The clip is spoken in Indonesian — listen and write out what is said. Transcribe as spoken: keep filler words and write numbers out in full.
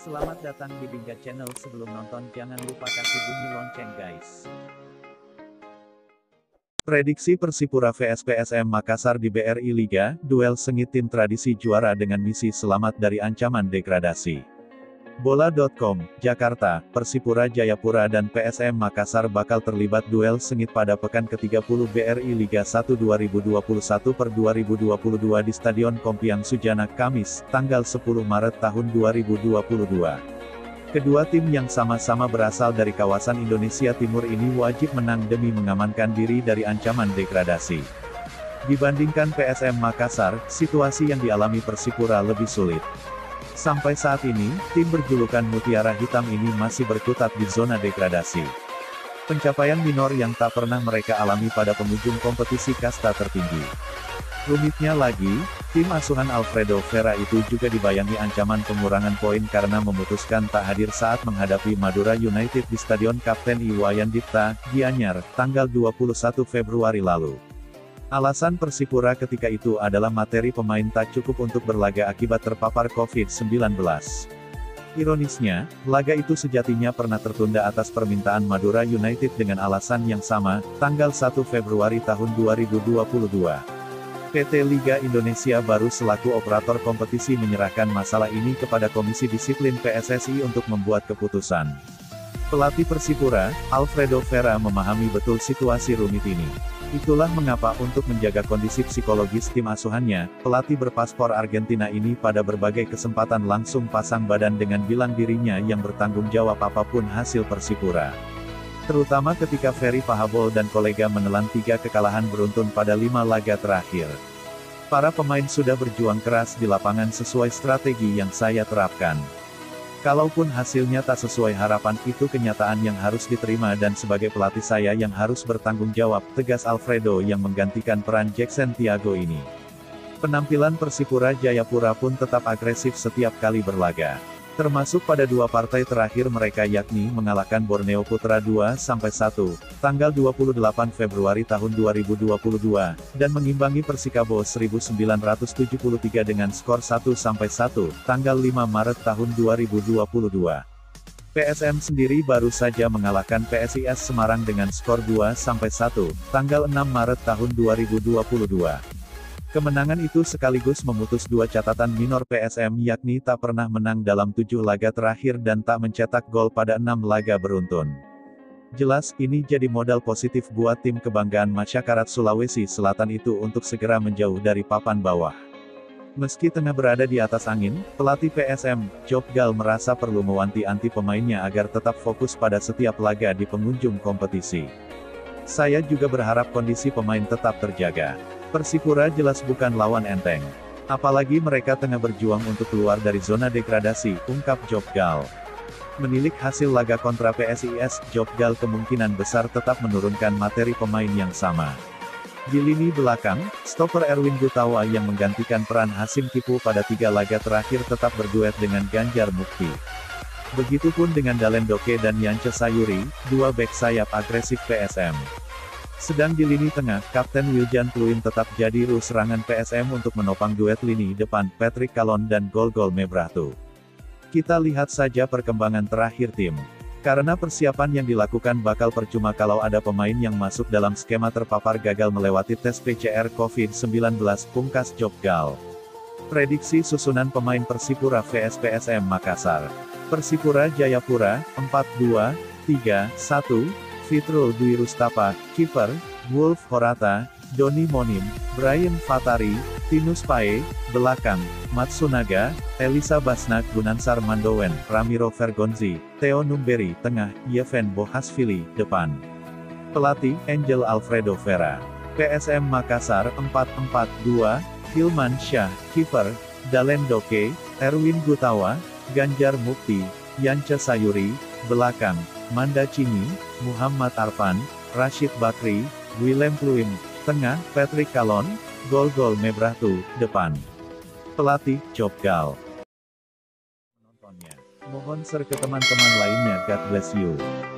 Selamat datang di Bingga Channel. Sebelum nonton jangan lupa kasih bunyi lonceng guys. Prediksi Persipura vs P S M Makassar di B R I Liga, duel sengit tim tradisi juara dengan misi selamat dari ancaman degradasi. Bola titik com, Jakarta, Persipura Jayapura dan P S M Makassar bakal terlibat duel sengit pada pekan ke tiga puluh B R I Liga satu dua ribu dua puluh satu per dua ribu dua puluh dua di Stadion Kompiang Sujana, Kamis, tanggal sepuluh Maret tahun dua ribu dua puluh dua. Kedua tim yang sama-sama berasal dari kawasan Indonesia Timur ini wajib menang demi mengamankan diri dari ancaman degradasi. Dibandingkan P S M Makassar, situasi yang dialami Persipura lebih sulit. Sampai saat ini, tim berjulukan Mutiara Hitam ini masih berkutat di zona degradasi. Pencapaian minor yang tak pernah mereka alami pada penghujung kompetisi kasta tertinggi. Rumitnya lagi, tim asuhan Alfredo Vera itu juga dibayangi ancaman pengurangan poin karena memutuskan tak hadir saat menghadapi Madura United di Stadion Kapten Iwayan Dipta, Gianyar, tanggal dua puluh satu Februari lalu. Alasan Persipura ketika itu adalah materi pemain tak cukup untuk berlaga akibat terpapar covid sembilan belas. Ironisnya, laga itu sejatinya pernah tertunda atas permintaan Madura United dengan alasan yang sama, tanggal satu Februari tahun dua ribu dua puluh dua. P T Liga Indonesia baru selaku operator kompetisi menyerahkan masalah ini kepada Komisi Disiplin P S S I untuk membuat keputusan. Pelatih Persipura, Alfredo Vera memahami betul situasi rumit ini. Itulah mengapa untuk menjaga kondisi psikologis tim asuhannya, pelatih berpaspor Argentina ini pada berbagai kesempatan langsung pasang badan dengan bilang dirinya yang bertanggung jawab apapun hasil Persipura. Terutama ketika Ferry Pahabol dan kolega menelan tiga kekalahan beruntun pada lima laga terakhir. Para pemain sudah berjuang keras di lapangan sesuai strategi yang saya terapkan. Kalaupun hasilnya tak sesuai harapan, itu kenyataan yang harus diterima dan sebagai pelatih saya yang harus bertanggung jawab, tegas Alfredo yang menggantikan peran Jackson Tiago ini. Penampilan Persipura Jayapura pun tetap agresif setiap kali berlaga. Termasuk pada dua partai terakhir mereka yakni mengalahkan Borneo Putra dua sampai satu, tanggal dua puluh delapan Februari tahun dua ribu dua puluh dua, dan mengimbangi Persikabo seribu sembilan ratus tujuh puluh tiga dengan skor satu sampai satu, tanggal lima Maret tahun dua ribu dua puluh dua. P S M sendiri baru saja mengalahkan P S I S Semarang dengan skor dua sampai satu, tanggal enam Maret tahun dua ribu dua puluh dua. Kemenangan itu sekaligus memutus dua catatan minor P S M yakni tak pernah menang dalam tujuh laga terakhir dan tak mencetak gol pada enam laga beruntun. Jelas, ini jadi modal positif buat tim kebanggaan masyarakat Sulawesi Selatan itu untuk segera menjauh dari papan bawah. Meski tengah berada di atas angin, pelatih P S M, Job Gal merasa perlu mewanti-wanti pemainnya agar tetap fokus pada setiap laga di penghujung kompetisi. Saya juga berharap kondisi pemain tetap terjaga. Persipura jelas bukan lawan enteng. Apalagi mereka tengah berjuang untuk keluar dari zona degradasi, ungkap Job Gal. Menilik hasil laga kontra P S I S, Job Gal kemungkinan besar tetap menurunkan materi pemain yang sama. Di lini belakang, stopper Erwin Gutawa yang menggantikan peran Hasim Kipu pada tiga laga terakhir tetap berduet dengan Ganjar Mukti. Begitupun dengan Dalen Doke dan Yance Sayuri, dua bek sayap agresif P S M. Sedang di lini tengah, Kapten Wiljan Pluim tetap jadi ru serangan P S M untuk menopang duet lini depan, Patrick Kalon dan Gol-Gol Mebrahtu. Kita lihat saja perkembangan terakhir tim. Karena persiapan yang dilakukan bakal percuma kalau ada pemain yang masuk dalam skema terpapar gagal melewati tes P C R covid sembilan belas, pungkas Job Gal. Prediksi susunan pemain Persipura vs P S M Makassar. Persipura Jayapura, empat dua tiga satu, Fitrul Dwi Rustapa, kiper, Wolf Horata, Doni Monim, Brian Fatari, Tinus Pae, belakang, Matsunaga, Elisa Basnak Gunansar Mandowen, Ramiro Vergonzi, Theo Numberi, tengah, Yeven Bohasvili, depan. Pelatih, Angel Alfredo Vera. P S M Makassar, empat empat dua, Hilman Syah, kiper, Dalen Doke, Erwin Gutawa, Ganjar Mukti, Yance Sayuri, belakang, Manda Cini, Muhammad Arfan, Rashid Bakri, Willem Pluim, tengah, Patrick Kalon, Gol-Gol Mebrahtu, depan. Pelatih, Job Gal. Menontonnya. Mohon share ke teman-teman lainnya. God bless you.